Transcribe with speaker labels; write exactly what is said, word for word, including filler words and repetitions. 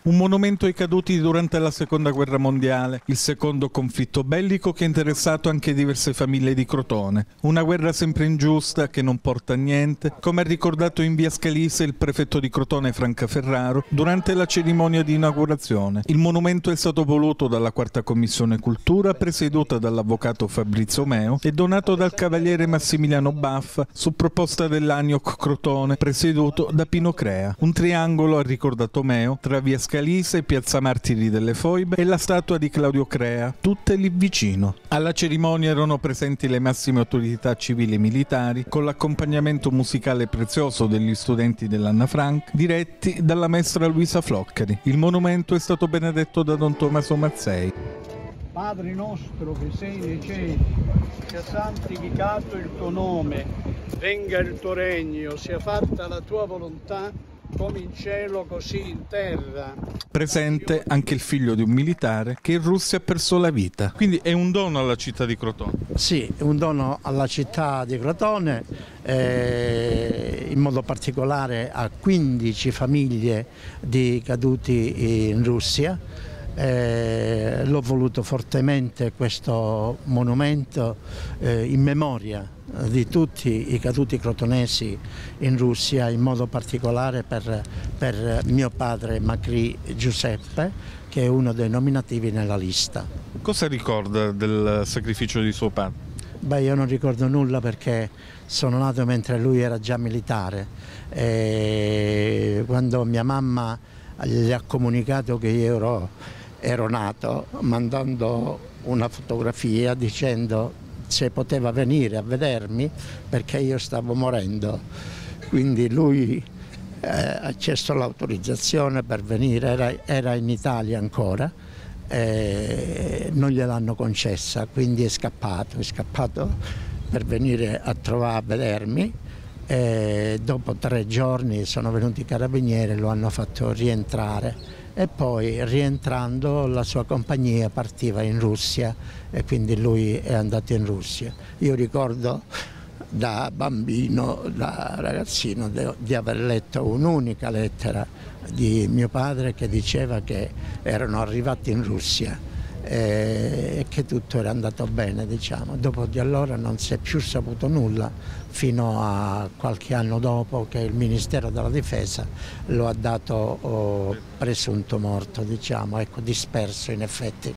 Speaker 1: Un monumento ai caduti durante la Seconda Guerra Mondiale, il secondo conflitto bellico che ha interessato anche diverse famiglie di Crotone. Una guerra sempre ingiusta che non porta a niente, come ha ricordato in via Scalise il prefetto di Crotone Franca Ferraro durante la cerimonia di inaugurazione. Il monumento è stato voluto dalla quarta commissione cultura, presieduta dall'avvocato Fabrizio Meo e donato dal cavaliere Massimiliano Baffa su proposta dell'A N I O C Crotone, presieduto da Pino Crea. Un triangolo, ha ricordato Meo, tra via Scalise, piazza Martiri delle Foibe e la statua di Claudio Crea, tutte lì vicino. Alla cerimonia erano presenti le massime autorità civili e militari, con l'accompagnamento musicale prezioso degli studenti dell'Anna Frank, diretti dalla maestra Luisa Floccari. Il monumento è stato benedetto da Don Tommaso Mazzei.
Speaker 2: Padre nostro che sei nei cieli, sia santificato il tuo nome, venga il tuo regno, sia fatta la tua volontà, come in cielo così in terra.
Speaker 1: Presente anche il figlio di un militare che in Russia ha perso la vita. Quindi è un dono alla città di Crotone.
Speaker 3: Sì, è un dono alla città di Crotone, eh, in modo particolare a quindici famiglie di caduti in Russia. Eh, l'ho voluto fortemente questo monumento eh, in memoria di tutti i caduti crotonesi in Russia, in modo particolare per, per mio padre Macri Giuseppe, che è uno dei nominativi nella lista.
Speaker 1: Cosa ricorda del sacrificio di suo padre?
Speaker 3: Beh, io non ricordo nulla perché sono nato mentre lui era già militare. E quando mia mamma gli ha comunicato che io ero, ero nato, mandando una fotografia dicendo se poteva venire a vedermi perché io stavo morendo. Quindi lui eh, ha chiesto l'autorizzazione per venire, era, era in Italia ancora, eh, non gliel'hanno concessa, quindi è scappato, è scappato per venire a trovare a vedermi. E dopo tre giorni sono venuti i carabinieri e lo hanno fatto rientrare. E poi rientrando la sua compagnia partiva in Russia e quindi lui è andato in Russia. Io ricordo da bambino, da ragazzino, di aver letto un'unica lettera di mio padre che diceva che erano arrivati in Russia e che tutto era andato bene, diciamo. Dopo di allora non si è più saputo nulla fino a qualche anno dopo che il Ministero della Difesa lo ha dato oh, presunto morto, diciamo, ecco, disperso in effetti.